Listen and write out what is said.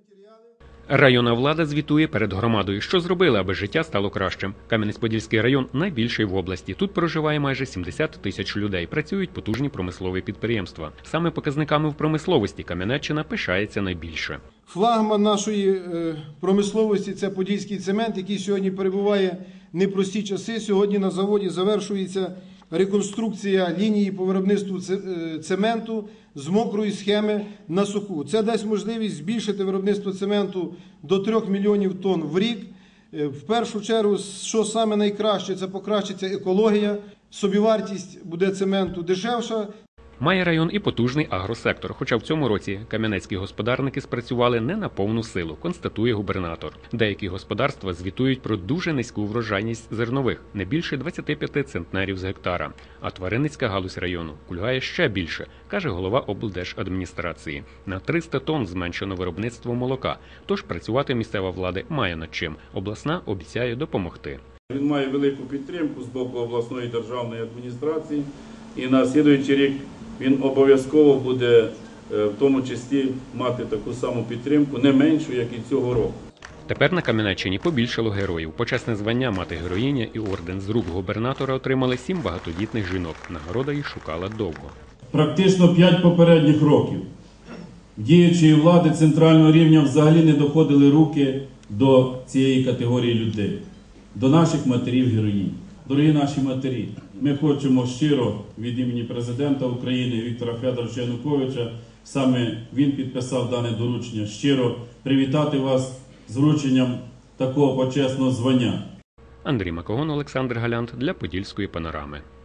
Районна влада звітує перед громадою, що зробили, аби життя стало кращим. Кам'янець-Подільський район найбільший в області. Тут проживає майже 70 тисяч людей. Працюють потужні промислові підприємства. Саме показниками в промисловості Кам'янеччина пишається найбільше. Флагман нашої промисловості – це Подільський цемент, який сьогодні перебуває в непрості часи. Сьогодні на заводі завершується реконструкція лінії по виробництву цементу з мокрої схеми на суху. Це дасть можливість збільшити виробництво цементу до 3 мільйонів тонн в рік. В першу чергу, що саме найкраще, це покращиться екологія, собівартість буде цементу дешевша. Має район і потужний агросектор, хоча в цьому році кам'янецькі господарники спрацювали не на повну силу, констатує губернатор. Деякі господарства звітують про дуже низьку врожайність зернових – не більше 25 центнерів з гектара. А тваринницька галузь району кульгає ще більше, каже голова облдержадміністрації. На 300 тонн зменшено виробництво молока, тож працювати місцева влада має над чим. Обласна обіцяє допомогти. Він має велику підтримку з боку обласної державної адміністрації і на слідуючий рік він обов'язково буде в тому числі мати таку саму підтримку, не меншу, як і цього року. Тепер на Кам'янеччині побільшало героїв. Почесне звання «Мати героїня» і орден з рук губернатора отримали 7 багатодітних жінок. Нагорода їх шукала довго. Практично 5 попередніх років діючої влади центрального рівня взагалі не доходили руки до цієї категорії людей, до наших матерів-героїнь. Дорогі наші матері, ми хочемо щиро від імені президента України Віктора Федоровича Януковича, саме він підписав дане доручення, щиро привітати вас з врученням такого почесного звання. Андрій Макогон, Олександр Галянт для Подільської панорами.